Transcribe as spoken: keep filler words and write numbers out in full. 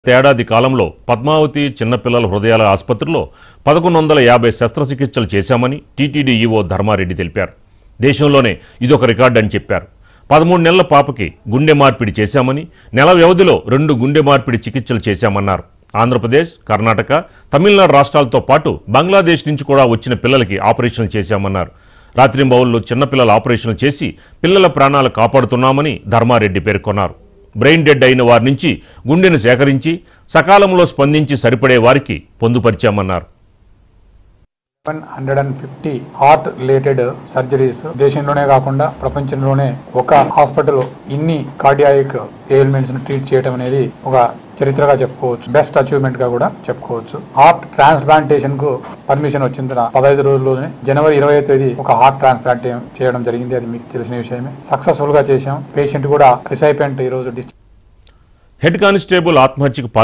ఏడాది కాలంలో పద్మావతి చిన్నపిల్లల హృదయాల ఆసుపత్రిలో పదకొండు వందల యాభై శస్త్రచికిత్సలు చేశామని టీటీడీ ఈవో ధర్మారెడ్డి తెలిపారు. దేశంలోనే ఇదొక రికార్డు అని చెప్పారు. పదమూడు నెలల పాపకి గుండె మార్పిడి చేశామని, నెల వ్యవధిలో రెండు గుండె మార్పిడి చికిత్సలు చేశామన్నారు. ఆంధ్రప్రదేశ్, కర్ణాటక, తమిళనాడు రాష్ట్రాలతో పాటు బంగ్లాదేశ్ నుంచి కూడా వచ్చిన పిల్లలకి ఆపరేషన్లు చేశామన్నారు. రాత్రింబవళ్లు చిన్నపిల్లల ఆపరేషన్లు చేసి పిల్లల ప్రాణాలు కాపాడుతున్నామని ధర్మారెడ్డి పేర్కొన్నారు. బ్రెయిన్ డెడ్ అయిన వారి నుంచి గుండెను సేకరించి సకాలంలో స్పందించి సరిపడే వారికి పొందుపరిచామన్నారు. One hundred and fifty heart related surgeries దేశంలోనే కాకుండా ప్రపంచంలోనే ఒక హాస్పిటల్ ఇన్ని కార్డియాక్ ఎయిల్మెంట్స్ ను ట్రీట్ చేయడం అనేది ఒక చరిత్రగా చెప్పుకోవచ్చు. బెస్ట్ అచీవ్మెంట్ గా కూడా చెప్పుకోవచ్చు. హార్ట్ ట్రాన్స్ప్లాంటేషన్ కు పర్మిషన్ వచ్చిన పదహైదు రోజుల్లోనే జనవరి ఇరవై తేదీ ఒక హార్ట్ ట్రాన్స్ప్లాంట్ చేయడం జరిగింది. అది మీకు తెలిసిన విషయమే. సక్సెస్ఫుల్ గా చేశాం. పేషెంట్ కూడా రిసైపెంట్ ఈ రోజు హెడ్ కానిస్టేబుల్ ఆత్మహత్యకు